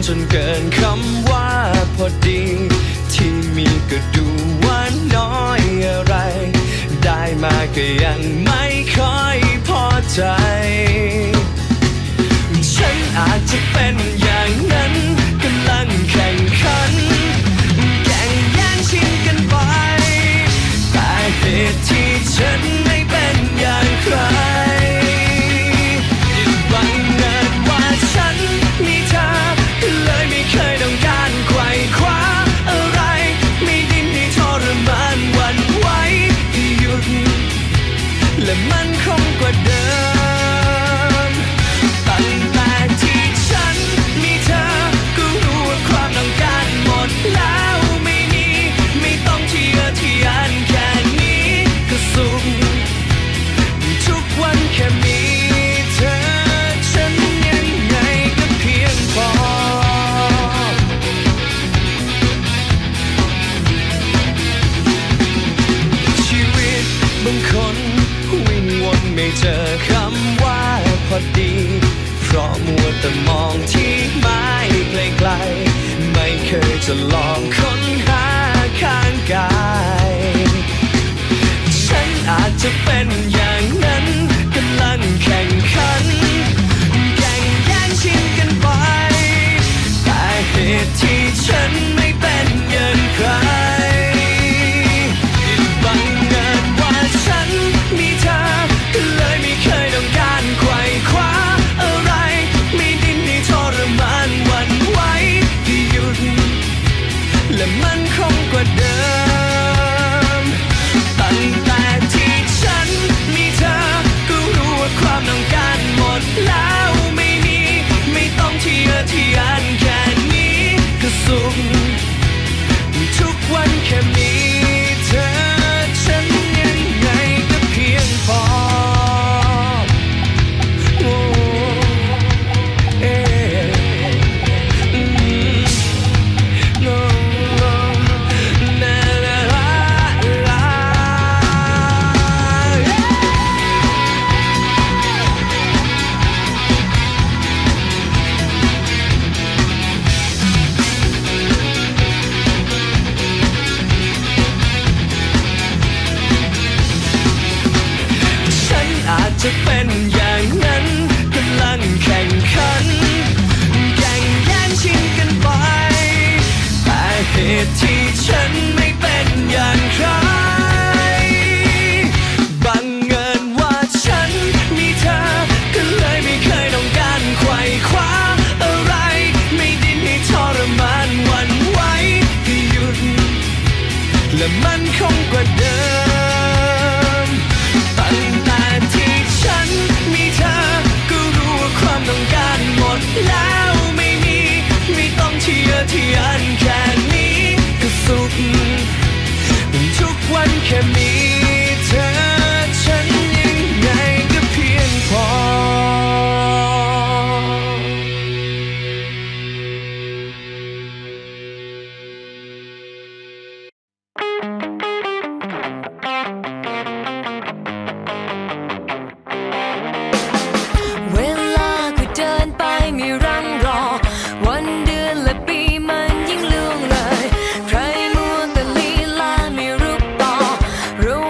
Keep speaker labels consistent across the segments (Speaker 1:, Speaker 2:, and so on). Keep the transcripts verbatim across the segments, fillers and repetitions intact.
Speaker 1: นเกินคำว่าพอดีที่มีก็ดูว่าน้อยอะไรได้มาก็ยังไม่ค่อยพอใจฉันอาจจะเป็นอย่างนั้นกำลังแข่งขันแข่งแย่งชิงกันไปแต่เหตุที่ฉันไม่เป็นอย่างใครบังเอิญว่าฉันมีเธอเลยไม่เคยต้องการไขว่คว้าอะไรไม่ดิ้นให้ทรมานหวั่นไหวที่หยุดและมันคงกว่าเดิมตั้งแต่ที่ฉันมีเธอก็รู้ว่าความต้องการหมดแล้วไม่มีไม่ต้องทะเยอทะยานแค่นี้ก็สุขทุกวันแค่มีเธอฉันยังไงก็เพียงพอชีวิตบางคนวิ่งวนไม่เจอคำว่าพอดีเพราะมัวแต่มองที่ไม้ไกลๆไม่เคยจะลองค้นหาข้างกายฉันอาจจะเป็นอย่างนั้นกำลังแข่งขันแข่งแย่งชิงกันไปแต่เหตุที่ฉันไม่เป็นอย่างใครบังเอิญว่าฉันมีเธอก็เลยไม่เคยต้องการไขว่คว้าอะไรไม่ดิ้นให้ทรมานหวั่นไหวที่หยุดและมันคงกว่าเดิมตั้งแต่ที่ฉันมีเธอก็รู้ว่าความต้องการหมดแล้วไม่มีไม่ต้องทะเยอทะยานแค่นี้ก็สุขทุกวันแค่มีเธอฉันยังไงก็เพียงพอโอ้เอ๊ะอืมโน้นาลาลาลาฉันอาจจะเป็นอย่างนั้นกำลังแข่งขันแข่งแย่งชิงกันไปแต่เหตุที่ฉันไม่เป็นอย่างใครบังเอิญว่าฉันมีเธอก็เลยไม่เคยต้องการไขว่คว้าอะไรไม่ดิ้นให้ทรมานหวั่นไหวที่หยุดและมันคงกว่าเดิมตั้งแต่ที่ฉันมีเธอก็รู้ว่าความต้องการหมดแล้วไม่มีไม่ต้องทะเยอทะยานแค่นี้ก็สุขทุกวันแค่มีเธอฉันยังไงก็เพียงพอ
Speaker 2: เวลาก็เดินไปไม่รังรอวันเดือนและปีมันยิ่งล่วงเลยใครมัวแต่ลีลาไม่รู้ต่อระ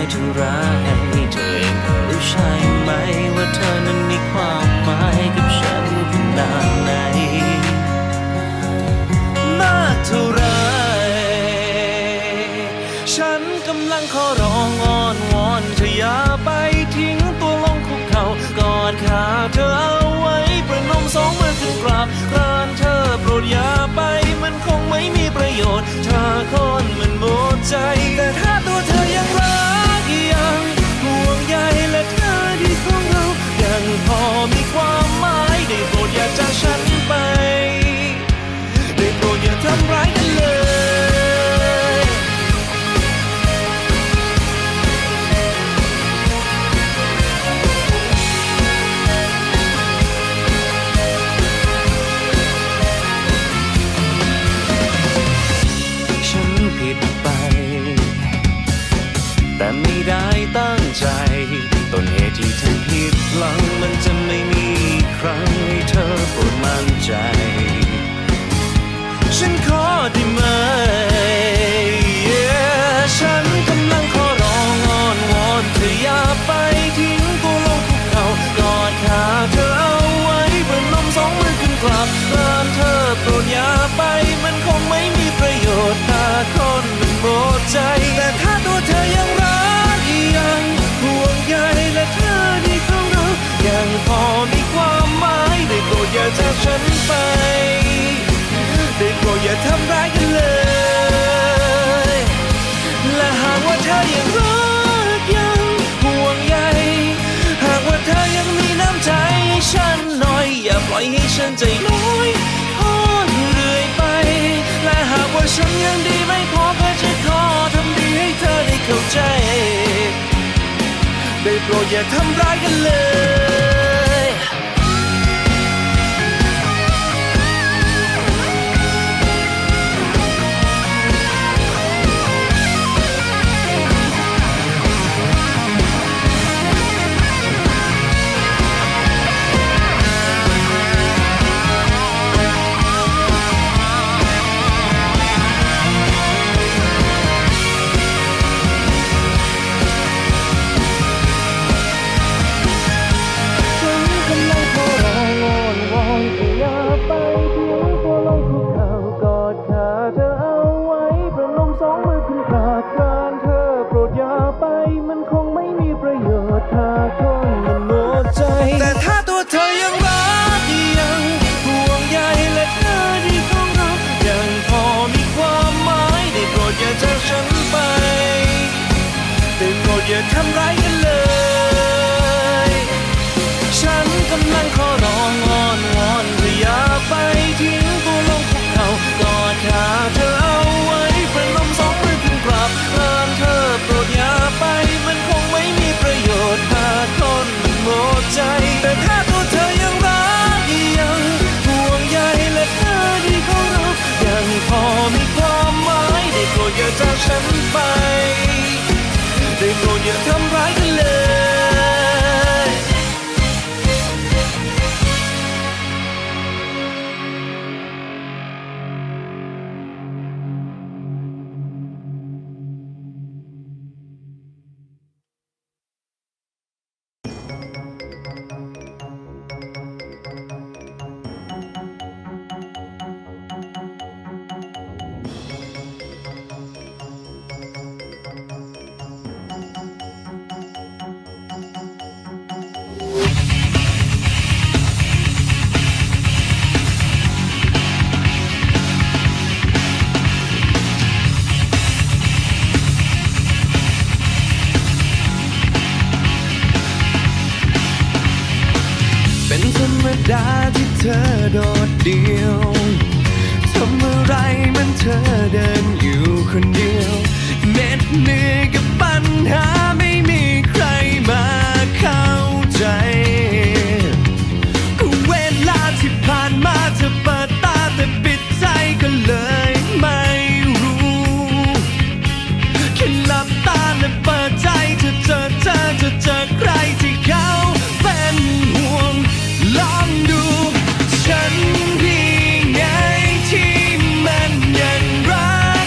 Speaker 1: อยเท่าไรเธอเองก็รู้ใช่ไหมว่าเธอนั้นมีความหมายกับฉันขนาดไหนมากเท่าไรฉันกำลังขอร้องอ้อนวอนเธออย่าไปทิ้งตัวลงคุกเข่ากอดขาเธอเอาไว้ประนมสองมือขึ้นกราบกรานเธอโปรดอย่าไปมันคงไม่มีประโยชน์ถ้าคนมันหมดใจแต่ถ้าตัวเธอยังรักยังห่วงใยและเธอดีของเรายังพอมีความหมายได้โปรดอย่าจากฉันไปได้โปรดอย่าทำร้ายกันเลยแต่ไม่ได้ตั้งใจต้นเหตุที่ทำผิดพลั้งมันจะไม่มีครั้งให้เธอโปรดมั่นใจฉันขอได้ไหม yeah, ฉันกำลังขอร้องอ้อนวอนเธออย่าไปทิ้งตัวลงคุกเข่ากอดขาเธอเอาไว้ประนมสองมือขึ้นกราบกรานเธอโปรดอย่าไปมันคงไม่มีประโยชน์ถ้าคนมันหมดใจแต่ถ้าตัวเธอยังรักยังห่วงใยและเธอดีของเรายังพอมีความหมายได้โปรดอย่าจากฉันไปได้โปรดอย่าทำร้ายกันเลยและหากว่าเธอยังรักยังห่วงใยหากว่าเธอยังมีน้ำใจให้ฉันหน่อยอย่าปล่อยให้ฉันใจน้อยทอดเรื่อยไปและหากว่าฉันยังดีไม่พอก็จะขอทำดีให้เธอได้เข้าใจได้โปรดอย่าทำร้ายกันเลยแต่ถ้าตัวเธอยังรักยังห่วงใยและเธอดีของเรายังพอมีความหมายได้โปรดอย่าจากฉันไปได้โปรดอย่าทำร้ายกันเลยฉันกำลังขอร้องอ้อนวอนเธออย่าไปทิ้งตัวลงคุกเข่ากอดขาเธอเอาไว้ประนมสองมือขึ้นกราบกรานเธอโปรดอย่าไปมันคงไม่มีประโยชน์ถ้าคนหมดใจแต่ถ้าตัวเธอยังรักยังห่วงใยและเธอดีของเรายังพอมีความหมายได้โปรดอย่าจากฉันไปได้โปรดอย่าทำร้ายกันเลยดาที่เธอโดดเดี่ยวทำอะไรมันเธอเดินอยู่คนเดียวเหน็ดเหนื่อยกับปัญหาไม่มีใครมาเข้าใจก็เวลาที่ผ่านมาเธอเปิดตาแต่ปิดใจก็เลยไม่รู้แค่หลับตาและเปิดใจเธอเจอเธอจะเจอใครที่เขาเป็นห่วงลองดูฉันที่ไงที่มันยังรัก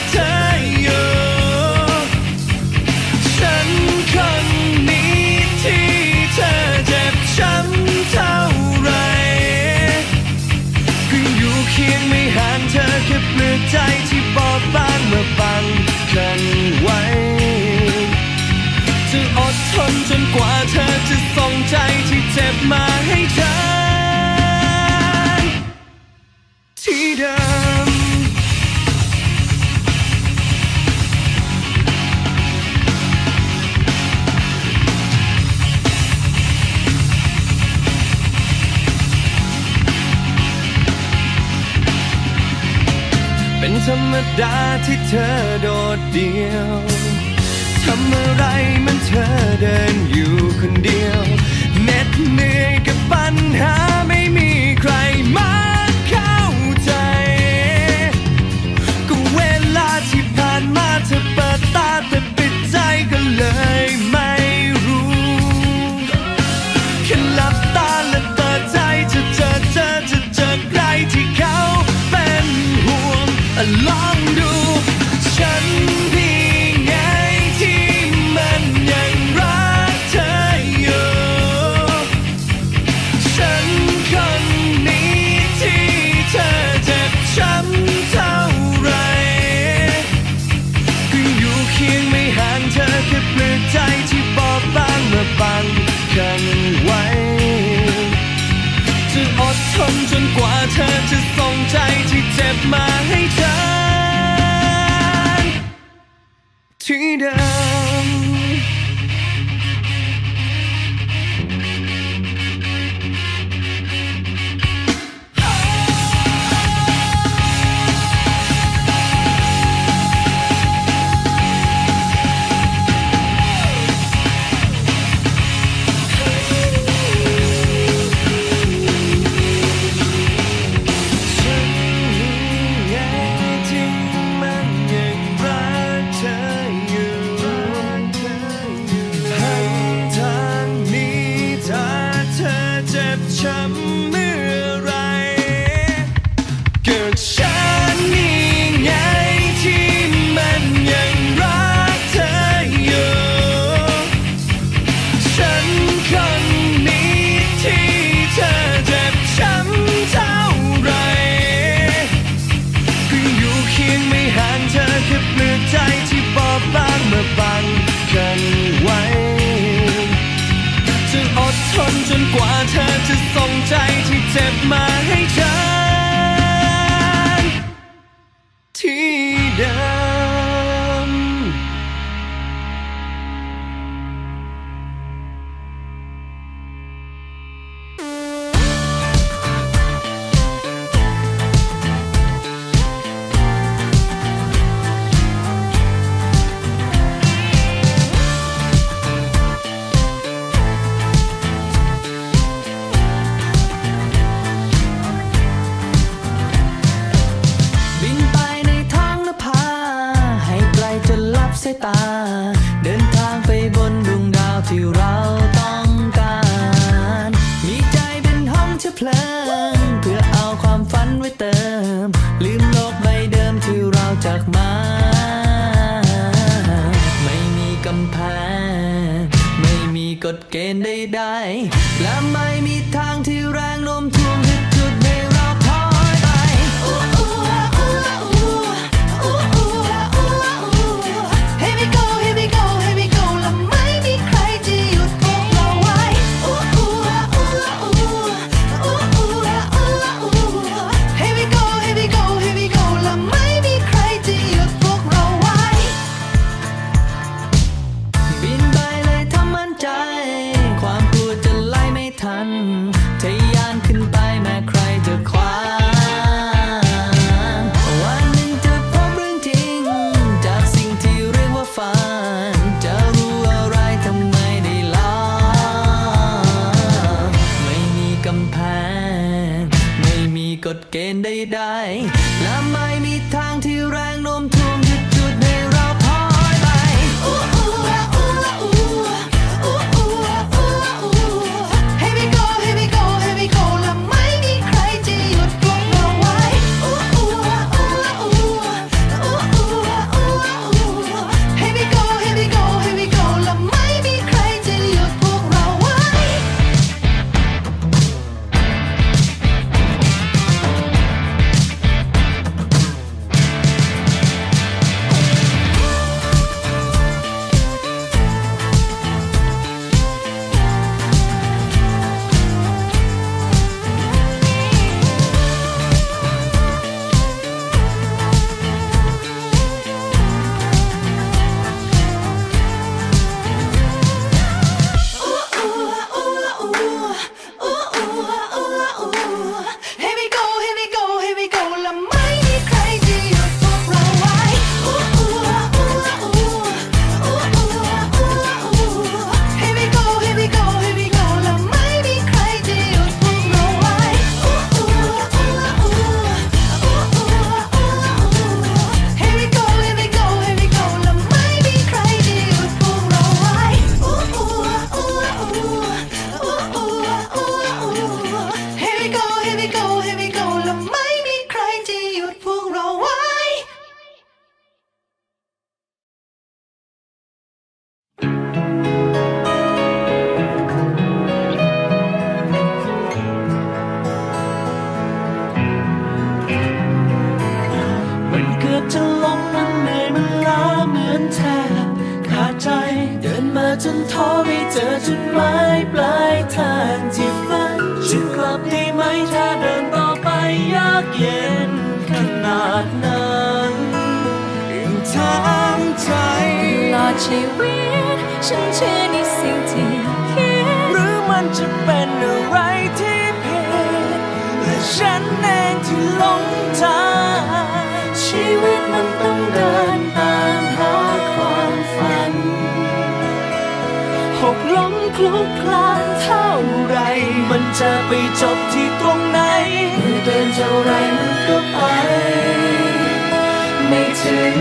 Speaker 1: มดาที่เธอโดดเดี่ยวทำอะไรมันเธอเดินอยู่คนเดียวเหน็ดเหนื่อยกับปัญหาไม่มีใครมาเข้าใจก็เวลาที่ผ่านมาเธอเปิดตาแต่ปิดใจก็เลยไม่รู้แค่หลับตาและเปิดใจจะเจอเจอจะเจอใครที่เขาเป็นห่วงลองดูฉันพี่ไงที่มันยังรักเธออยู่ฉันคนนี้ที่เธอเจ็บช้ำเท่าไรก็อยู่เคียงไม่ห่างเธอแค่เปลือกใจที่บอบบางมาบังกันไว้จะอดทนจนกว่าเธอจะส่งใจที่เจ็บมาให้ฉันที่เดิมช้ำเมื่อไรเกิดฉันนี่ไงที่มันยังรักเธออยู่ฉันคนนี้ที่เธอเจ็บช้ำเท่าไรก็อยู่เคียงไม่ห่างเธอแค่เปลือกใจที่บอบบางมาบังกันไว้จะอดทนจนกว่าเธอจะส่งใจที่เจ็บมาให้ฉันที่เดิมสายตาเดินทางไปบนดวงดาวที่เราต้องการมีใจเป็นห้องเชื้อเพลิงเพื่อเอาความฝันไว้เติมลืมโลกใบเดิมที่เราจากมาไม่มีกำแพงไม่มีกฎเกณฑ์ใดๆและไม่มีทางที่แรงโน้มถ่วงให้จุดให้เราพลอยไปทะยานขึ้นไปแม้ใครจะขวางวันหนึ่งจะพบเรื่องจริงจากสิ่งที่เรียกว่าฝันจะรู้อะไรทำไมได้ลองไม่มีกำแพงไม่มีกฎเกณฑ์ใดๆและไม่มีทางที่แรงโน้มถ่วงจะจุดให้เราพลอยไป
Speaker 2: เ
Speaker 1: จนท้อไม่เจอจุดหมายปลายทางที่ฝันจะกลับได้ไหมถ้าเดินต่อไปยากเย็นขนาดนั้นยังถามใจ
Speaker 2: ตลอดชีวิตฉันเชื่อในสิ่งที่คิด
Speaker 1: หรือมันจะเป็นอะไรที่ผิดและฉันเองที่หลงทาง
Speaker 2: ชีวิตมันต้องเดินตามหาความฝัน
Speaker 1: หกล้มคลุกคลานเท่าไรมันจะไปจบที่ตรงไหน
Speaker 2: เดินเท่าไรมันก็ไปไม่ถึง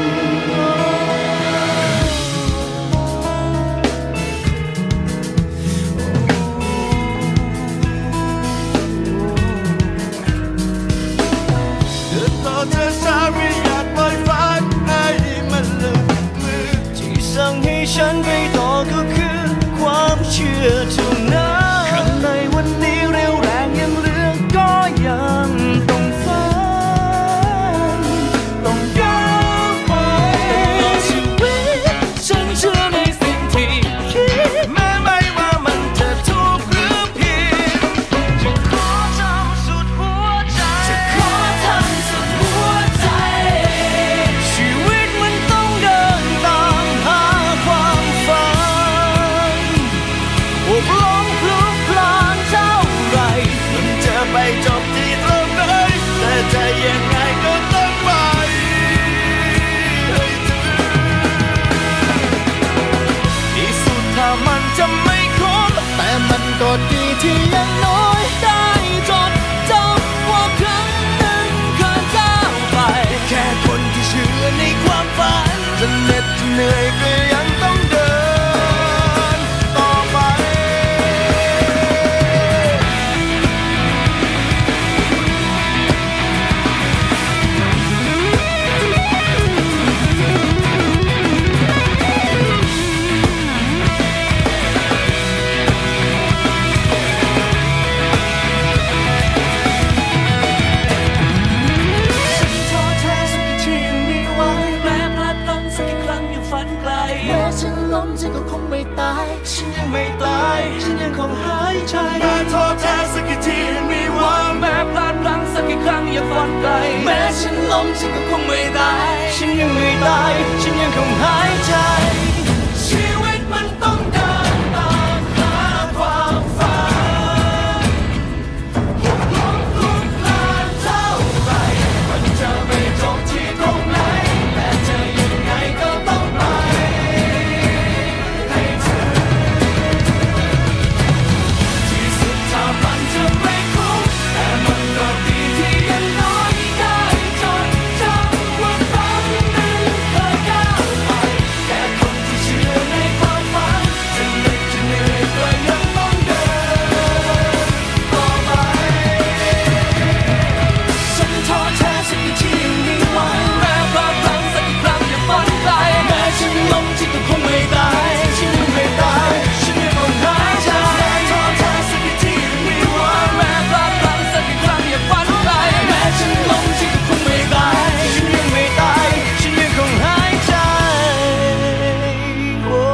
Speaker 1: เธอสาไม่อยากปล่อยฝันให้มันหลุดมือที่สั่งให้ฉันไปต่อก็คือความเชื่อเท่านั้นข้างในวันนี้เร็วแรงยังเหลือก็ยังต้องฝันต้องก้าวไปตลอดชีวิตฉันเชื่อในสิ่งที่คิดแม้ไม่ว่ามันจะถูกหรือผิดจะขอทำสุดหัวใจจะขอทำสุดหัวใจชีวิตมันต้องเดินตามหาความฝันโอบล้อมคลุกคลานเท่าไรมันจะไปจบที่ตรงไหนแต่จะยังไงก็ต้องไปให้ถึงที่สุดถ้ามันจะไม่คุ้มแต่มันก็ดีที่ยังน้อยได้จดจำว่าครั้งหนึ่งเคยก้าวไปแค่คนที่เชื่อในความฝันจะเหน็ดจะเหนื่อยก็ยังต้องเดินต่อไปฉันล้มฉันก็คงไม่ตายฉันยังไม่ตายฉันยังคงหายใจแม้ท้อแท้สักกี่ทียังมีหวังแม้พลาดพลั้งสักกี่ครั้งอย่าฝันไกลแม้ฉันล้มฉันก็คงไม่ตายฉันยังไม่ตายฉันยังคงหายใจชีวิตมันต้องเดินตามหาความฝันหกล้มคลุกคลานเท่าไรมันจะไม่จบที่ตรงไหนแต่จะยังไงก็ต้องไปมันจะไม่คุ้มแต่มันก็ดีที่ยังน้อยได้จดจำว่าครั้งหนึ่งเคยก้าวไปแค่คนที่เชื่อในความฝันจะเหน็ดจะเหนื่อยก็ยังต้องเดินต่อไปฉันท้อแท้สักกี่ทียังมีหวังแม้พลาดพลั้งสักกี่ครั้งอย่าฝันไกลแม้ฉันล้มฉันก็คงไม่ตายฉันยังไม่ตายฉันยังคงหายใจท้อแท้สักกี่ทีแม้พลาดพลั้งสักกี่ครั้งอย่าฝันไกลแม้ฉันล้มฉันก็คงไม่ตายฉันยังไม่ตายฉันยังคงหายใจโอ้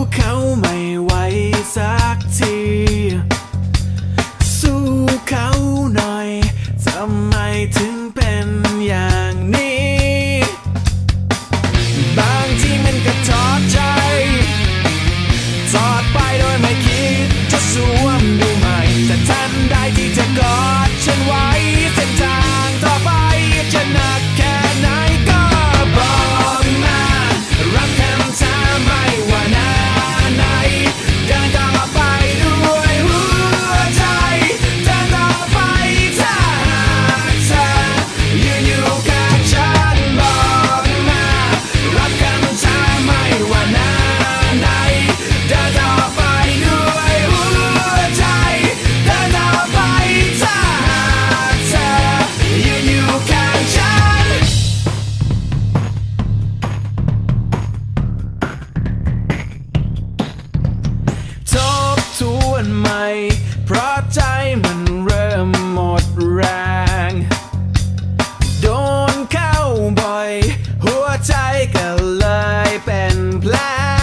Speaker 1: เขาใจมันเริ่มหมดแรงโดนเข้าบ่อยหัวใจก็เลยเป็นแผล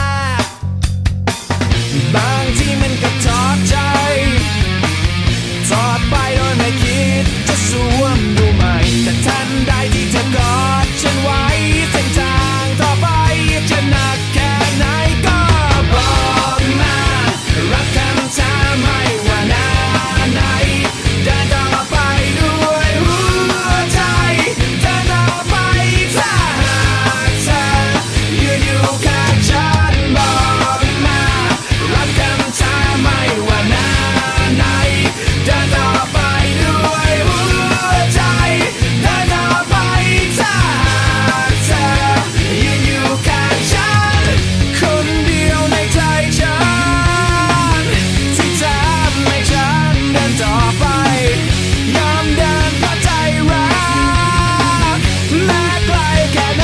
Speaker 1: บางทีมันก็ทอดใจทอดไปโดยไม่คิดจะสวมดูใหม่แต่ทันใดที่เธอกอดฉันไว้เส้นทางต่อไปจะหนักแค่ไหนก็บอกมารับคำท้าไม่ว่านานไหนเดินต่อไปด้วยหัวใจเดินต่อไปถ้าหากเธอยืนอยู่ข้างฉันบอกมารับคำท้าไม่ว่านานไหนเดินต่อไปด้วยหัวใจเดินต่อไปถ้าหากเธอยืนอยู่ข้างฉันคนเดียวในใจฉันที่ทำให้ฉันเดินต่อไปยอมเดินเพราะใจรักแม้ไกลแค่ไหน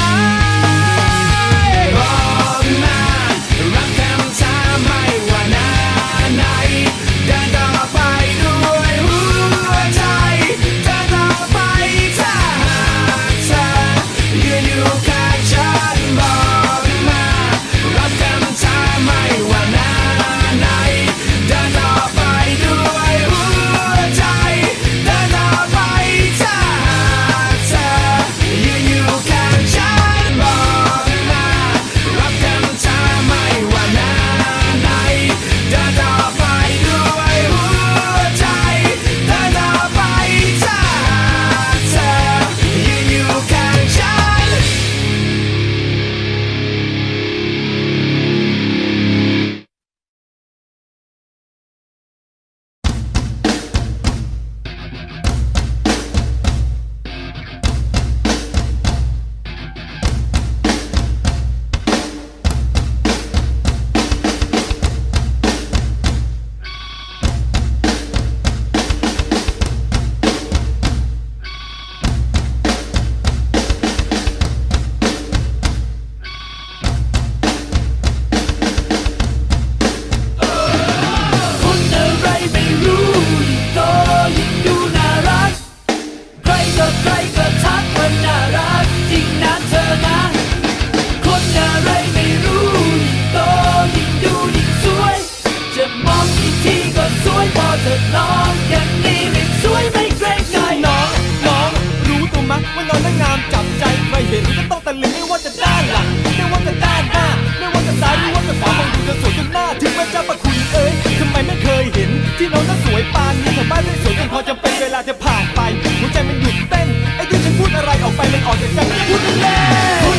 Speaker 1: บอกมารับคำท้าไม่ว่านานไหนเดินต่อไปด้วยหัวใจเดินต่อไปถ้าหากเธอยืนอยู่ข้างฉันบอกมารับคำท้าไม่ว่านานไหนเดินต่อไปด้วยหัวใจเดินต่อไปถ้าหากเธอยืนอยู่ข้างฉันบอกมารับคำท้าไม่ว่านานไหนเดินต่อไปด้วยหัวใจเดินต่อไปถ้าหากเธอยืนอยู่ข้างฉัน คนอะไรไม่รู้ยิ่งโตยิ่งดูน่ารักใครก็ใครก็ทักว่าน่ารักจริงนะเธอนะคนอะไรไม่รู้ยิ่งโตยิ่งดูยิ่งสวยจะมองอีกทีก็สวยพอเธอน้องอย่างนี้ไม่สวยไม่เกรงใจน้องน้องรู้ตัวมั้ยว่าน้องน่างามจับใจใครเห็นก็ต้องตะลึงไม่ว่าจะด้านหลังไม่ว่าจะด้านหน้าไม่ว่าจะซ้ายหรือว่าจะขวามองดูเธอสวยจนหน้าถึงแม้จะประคุณเอ้ยทำไมไม่เคยเห็นที่น้องน่ะสวยปานนี้ทำไมไม่สวยจนพอจะเป็นเวลาจะผ่านไปหัวใจมันหยุดเต้นไอ้ที่ฉันพูดอะไรออกไปมันออกจากใจไม่พูดเล่น